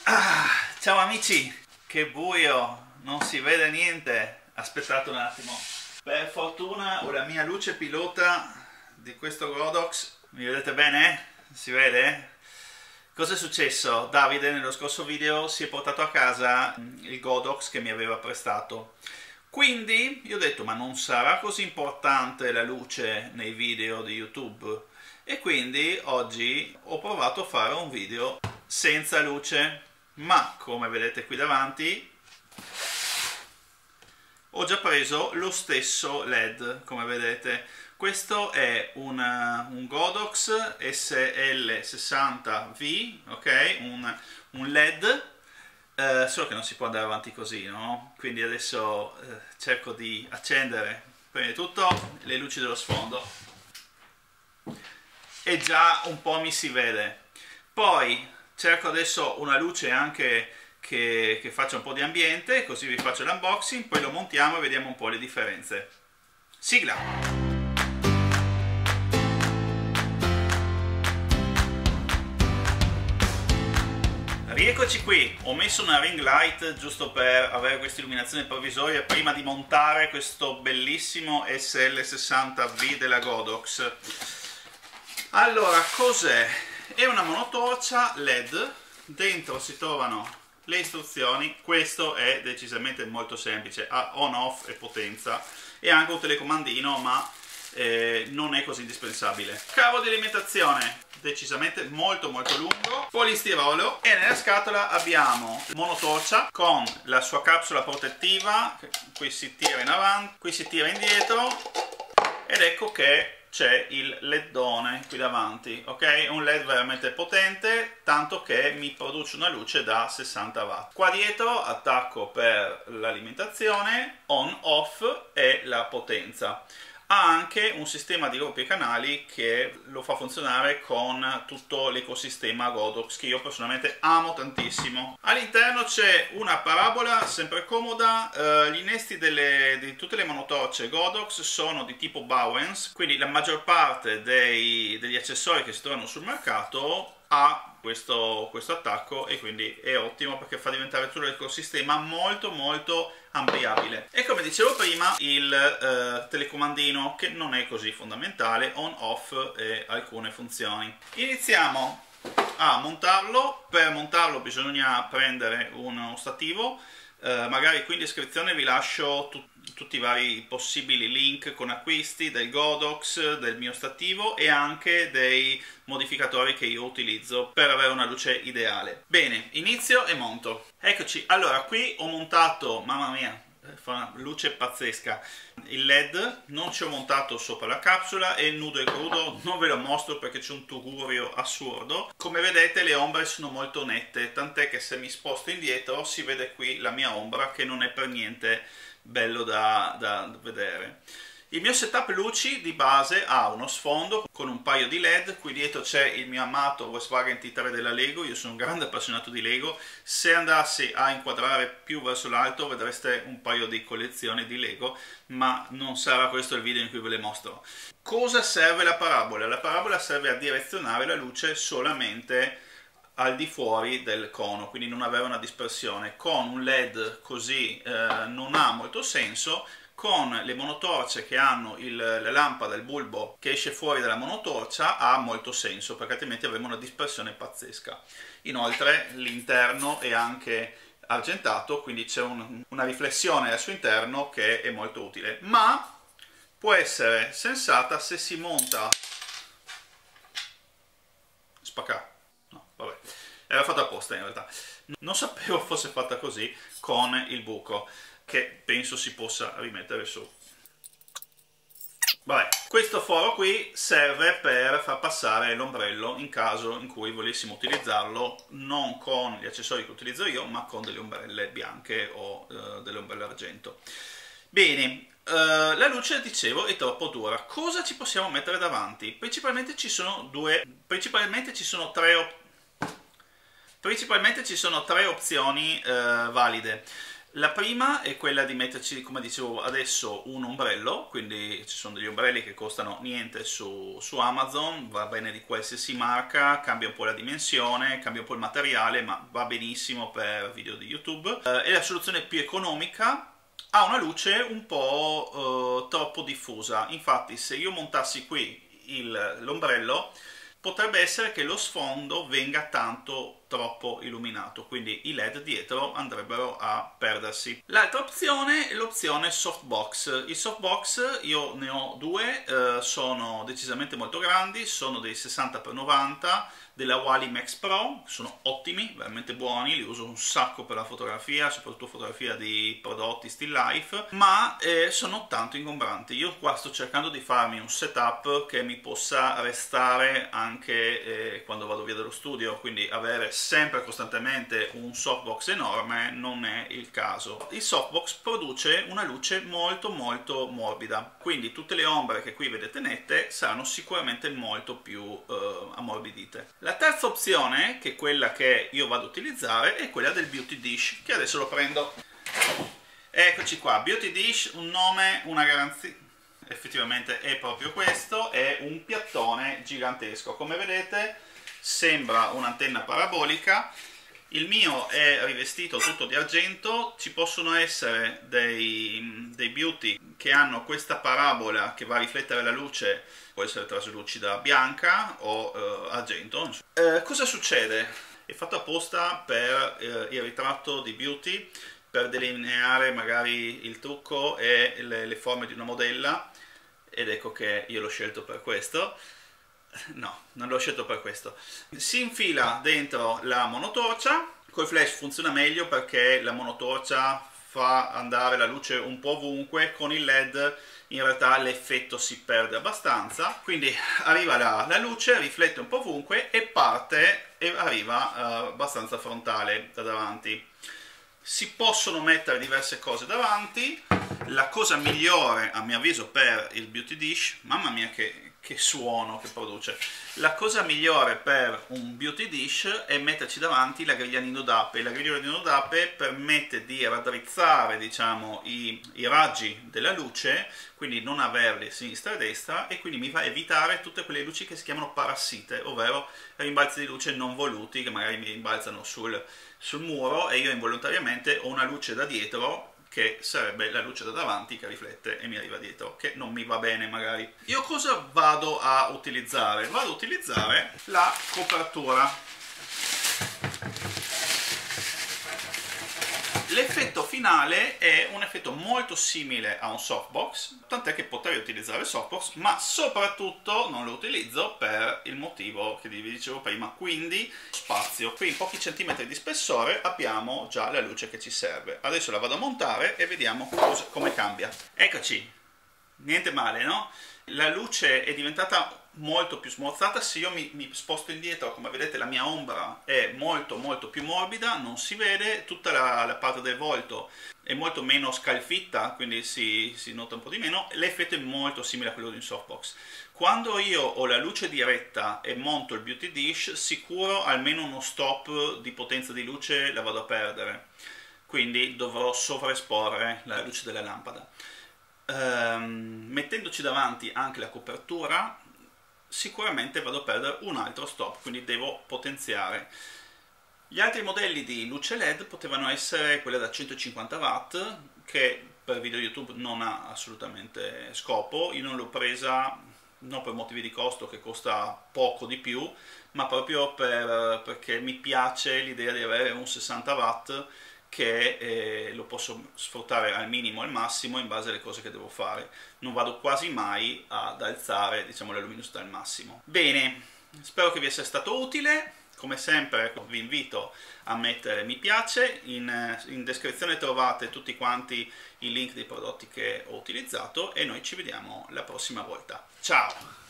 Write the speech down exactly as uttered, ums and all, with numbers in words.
Ah, ciao amici, che buio, non si vede niente. Aspettate un attimo. Per fortuna ho la mia luce pilota di questo Godox. Mi vedete bene? Si vede? Cosa è successo? Davide nello scorso video si è portato a casa il Godox che mi aveva prestato. Quindi io ho detto, ma non sarà così importante la luce nei video di YouTube? E quindi oggi ho provato a fare un video senza luce, ma come vedete qui davanti ho già preso lo stesso L E D, come vedete. Questo è una, un Godox S L sessanta V, ok? Un, un L E D, eh, solo che non si può andare avanti così, no? Quindi adesso eh, cerco di accendere prima di tutto le luci dello sfondo e già un po' mi si vede. Poi cerco adesso una luce anche che, che faccia un po' di ambiente, così vi faccio l'unboxing, poi lo montiamo e vediamo un po' le differenze. Sigla! Rieccoci qui, ho messo una ring light giusto per avere questa illuminazione provvisoria prima di montare questo bellissimo S L sessanta V della Godox. Allora, cos'è? È una monotorcia L E D, dentro si trovano le istruzioni. Questo è decisamente molto semplice, ha on off e potenza, e anche un telecomandino, ma eh, non è così indispensabile. Cavo di alimentazione decisamente molto molto lungo, polistirolo, e nella scatola abbiamo monotorcia con la sua capsula protettiva. Qui si tira in avanti, qui si tira indietro, ed ecco che c'è il ledone qui davanti, ok? Un L E D veramente potente, tanto che mi produce una luce da sessanta watt. Qua dietro attacco per l'alimentazione, on off e la potenza. Ha anche un sistema di rompicanali che lo fa funzionare con tutto l'ecosistema Godox, che io personalmente amo tantissimo. All'interno c'è una parabola sempre comoda. Eh, gli innesti delle, di tutte le monotorce Godox sono di tipo Bowens, quindi la maggior parte dei, degli accessori che si trovano sul mercato ha questo, questo attacco, e quindi è ottimo perché fa diventare tutto l'ecosistema molto molto ampliabile. E come dicevo prima, il eh, telecomandino, che non è così fondamentale, on off e alcune funzioni. Iniziamo a montarlo. Per montarlo bisogna prendere uno stativo. Uh, magari qui in descrizione vi lascio tu tutti i vari possibili link con acquisti del Godox, del mio stativo, e anche dei modificatori che io utilizzo per avere una luce ideale. Bene, inizio e monto. Eccoci, allora qui ho montato, mamma mia, fa una luce pazzesca, il L E D. Non ci ho montato sopra la capsula, è nudo e crudo, non ve lo mostro perché c'è un tugurio assurdo. Come vedete le ombre sono molto nette, tant'è che se mi sposto indietro si vede qui la mia ombra, che non è per niente bello da, da vedere. Il mio setup luci di base ha uno sfondo con un paio di L E D, qui dietro c'è il mio amato Volkswagen T tre della Lego. Io sono un grande appassionato di Lego, se andassi a inquadrare più verso l'alto vedreste un paio di collezioni di Lego, ma non sarà questo il video in cui ve le mostro. Cosa serve la parabola? La parabola serve a direzionare la luce solamente al di fuori del cono, quindi non avere una dispersione. Con un L E D così eh, non ha molto senso. Con le monotorce che hanno il, la lampada, il bulbo che esce fuori dalla monotorcia, ha molto senso, perché altrimenti avremo una dispersione pazzesca. Inoltre l'interno è anche argentato, quindi c'è un, una riflessione al suo interno che è molto utile, ma può essere sensata se si monta spacca. No, vabbè, era fatta apposta in realtà. Non sapevo fosse fatta così con il buco, che penso si possa rimettere su. Vabbè, questo foro qui serve per far passare l'ombrello in caso in cui volessimo utilizzarlo non con gli accessori che utilizzo io, ma con delle ombrelle bianche o uh, delle ombrelle argento. Bene, uh, la luce, dicevo, è troppo dura. Cosa ci possiamo mettere davanti? Principalmente ci sono due, principalmente ci sono tre, principalmente ci sono tre opzioni uh, valide. La prima è quella di metterci, come dicevo adesso, un ombrello, quindi ci sono degli ombrelli che costano niente su, su Amazon, va bene di qualsiasi marca, cambia un po' la dimensione, cambia un po' il materiale, ma va benissimo per video di YouTube. Eh, è la soluzione più economica, ha una luce un po' eh, troppo diffusa, infatti se io montassi qui l'ombrello potrebbe essere che lo sfondo venga tanto troppo illuminato, quindi i led dietro andrebbero a perdersi. L'altra opzione è l'opzione softbox. I softbox io ne ho due, eh, sono decisamente molto grandi, sono dei sessanta per novanta della Wally Max Pro, sono ottimi, veramente buoni, li uso un sacco per la fotografia, soprattutto fotografia di prodotti still life, ma eh, sono tanto ingombranti. Io qua sto cercando di farmi un setup che mi possa restare anche eh, quando vado via dallo studio, quindi avere sempre costantemente un softbox enorme non è il caso. Il softbox produce una luce molto molto morbida, quindi tutte le ombre che qui vedete nette saranno sicuramente molto più eh, ammorbidite. La terza opzione, che è quella che io vado a utilizzare, è quella del Beauty Dish, che adesso lo prendo. Eccoci qua, Beauty Dish, un nome, una garanzia. Effettivamente è proprio questo, è un piattone gigantesco. Come vedete sembra un'antenna parabolica, il mio è rivestito tutto di argento, ci possono essere dei, dei beauty che hanno questa parabola che va a riflettere la luce, può essere traslucida bianca o eh, argento. Eh, cosa succede? È fatto apposta per eh, il ritratto di beauty, per delineare magari il trucco e le, le forme di una modella, ed ecco che io l'ho scelto per questo. No, non l'ho scelto per questo. Si infila dentro la monotorcia, col flash funziona meglio perché la monotorcia fa andare la luce un po' ovunque, con il led in realtà l'effetto si perde abbastanza, quindi arriva la, la luce, riflette un po' ovunque e parte e arriva uh, abbastanza frontale da davanti. Si possono mettere diverse cose davanti. La cosa migliore a mio avviso per il Beauty Dish, mamma mia che, che suono che produce, la cosa migliore per un Beauty Dish è metterci davanti la griglia Nino Dape. La griglia Nino Dape permette di raddrizzare, diciamo, i, i raggi della luce, quindi non averli a sinistra e a destra, e quindi mi fa evitare tutte quelle luci che si chiamano parassite, ovvero rimbalzi di luce non voluti che magari mi rimbalzano sul, sul muro e io involontariamente ho una luce da dietro che sarebbe la luce da davanti che riflette e mi arriva dietro, che non mi va bene magari. Io cosa vado a utilizzare? Vado a utilizzare la copertura. L'effetto finale è un effetto molto simile a un softbox, tant'è che potrei utilizzare il softbox, ma soprattutto non lo utilizzo per il motivo che vi dicevo prima, quindi spazio. Qui in pochi centimetri di spessore abbiamo già la luce che ci serve. Adesso la vado a montare e vediamo cosa, come cambia. Eccoci, niente male, no? La luce è diventata molto più smorzata. Se io mi, mi sposto indietro, come vedete la mia ombra è molto molto più morbida, non si vede, tutta la, la parte del volto è molto meno scalfitta, quindi si, si nota un po' di meno. L'effetto è molto simile a quello di un softbox. Quando io ho la luce diretta e monto il Beauty Dish, sicuro almeno uno stop di potenza di luce la vado a perdere, quindi dovrò sovraesporre la luce della lampada. Um, mettendoci davanti anche la copertura sicuramente vado a perdere un altro stop, quindi devo potenziare. Gli altri modelli di luce led potevano essere quella da centocinquanta watt, che per video YouTube non ha assolutamente scopo. Io non l'ho presa non per motivi di costo, che costa poco di più, ma proprio per, perché mi piace l'idea di avere un sessanta watt che eh, lo posso sfruttare al minimo e al massimo in base alle cose che devo fare. Non vado quasi mai ad alzare, diciamo, la luminosità al massimo. Bene, spero che vi sia stato utile. Come sempre vi invito a mettere mi piace, in, in descrizione trovate tutti quanti i link dei prodotti che ho utilizzato e noi ci vediamo la prossima volta. Ciao!